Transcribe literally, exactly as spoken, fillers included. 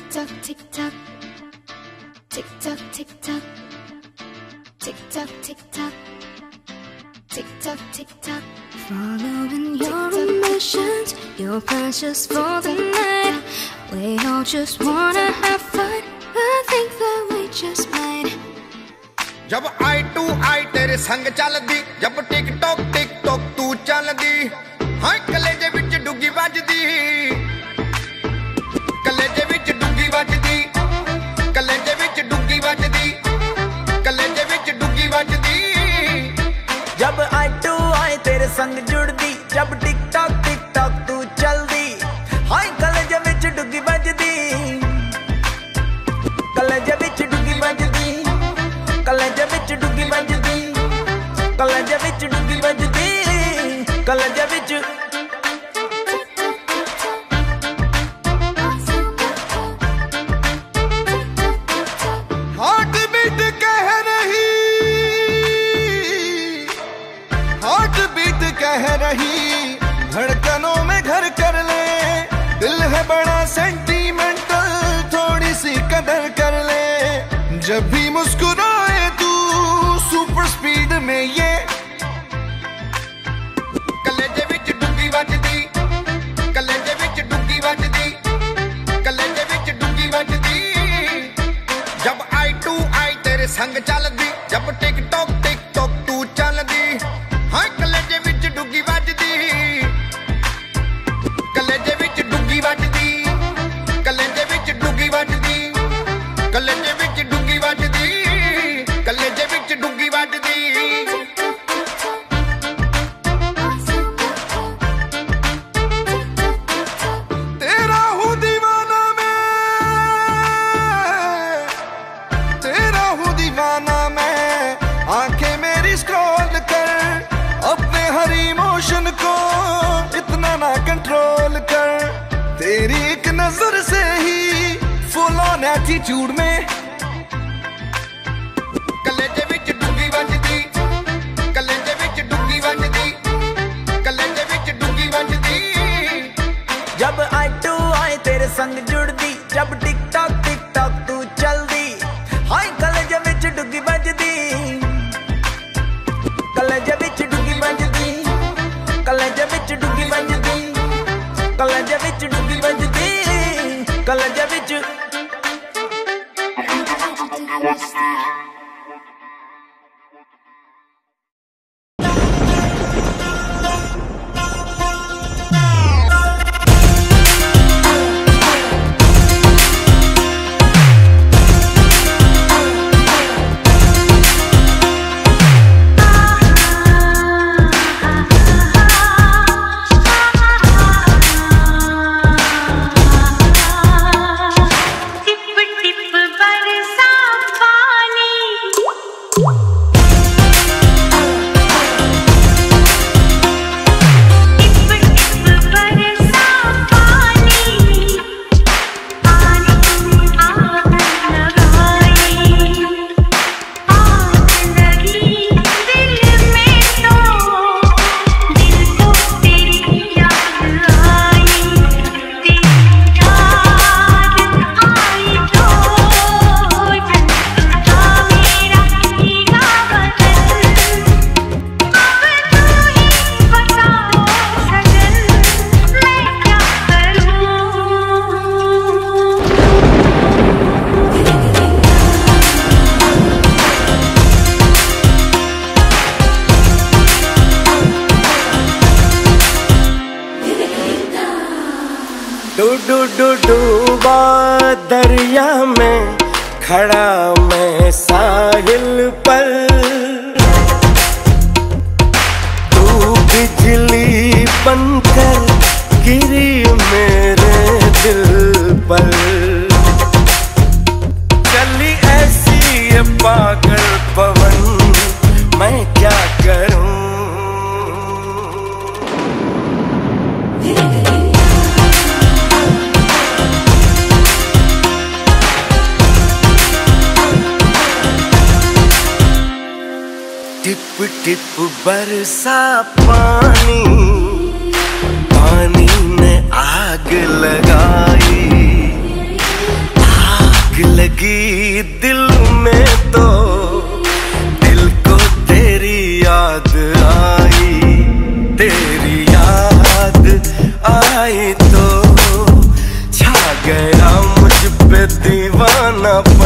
tock, tick tock, tick tock, tick tock, tick tock, tick tock, tick tock, tick tock. Following your emotions, your plans just for the night. We all just wanna have fun. I think that we just might. जब आई to आई तेरे संग चलदी, जब tick tock tick tock तू चलदी, हां कलेजे विच डुगी वजदी, कलेजे विच डुगी वजदी, कलेजे विच डुगी वजदी, कलेजे विच डुगी वजदी। जब आई टू आई तेरे संग जुड़दी, जब टिक टॉक टिक टॉक तू चलदी, हां कलेजे विच डुगी वजदी, कलेजे विच डुगी वजदी, कलेजे विच डुगी वजदी, कलेजे विच डुगी वजदी, कलेजे विच। हार्ट बीट कह रही, हार्ट बीट कह रही, धड़कनों में घर कर ले, दिल है बड़ा सेंटीमेंटल, थोड़ी सी कदर कर ले। जब भी मुस्कुराए तू सुपर स्पीड में ये, कलेजे विच डुगी वजदी, कलेजे विच डुगी वजदी, कलेजे विच डुगी वजदी। जब आई टू आई तेरे संग चलदी, जब टिक टॉक टिक टॉक तू चलदी, हां कलेजे विच डुगी वजदी, कलेजे विच डुगी वजदी, कलेजे विच डुगी वजदी, कलेजे विच डुगी वजदी, कलेजे विच डुगी वजदी। तेरा हूँ दीवाना मैं, तेरा हूँ दीवाना मैं, आंखें मेरी स्क्रॉल कर, अपने हर इमोशन को इतना ना कंट्रोल कर। तेरी एक नजर से ही फुल ऑन एटीट्यूड में, कलेजे विच डुगी वजदी, कलेजे विच डुगी वजदी, कलेजे विच डुगी वजदी। जब आई टू आई तेरे संग जुड़दी, जब टिक टॉक टिक टॉक तू चलदी, हाय कलेजे विच डुगी वजदी, कलेजे विच डुगी वजदी, कलेजे विच डुगी वजदी, कलेजे विच डुगी वजदी, कलेजे विच। डू डू डूबा दरिया में खड़ा मैं साहिल पर, तू बिजली बनकर गिरी मेरे दिल पर। चली ऐसी ये पागल पवन, मैं क्या करूं। टिप टिप बरसा पानी, पानी ने आग लगाई, न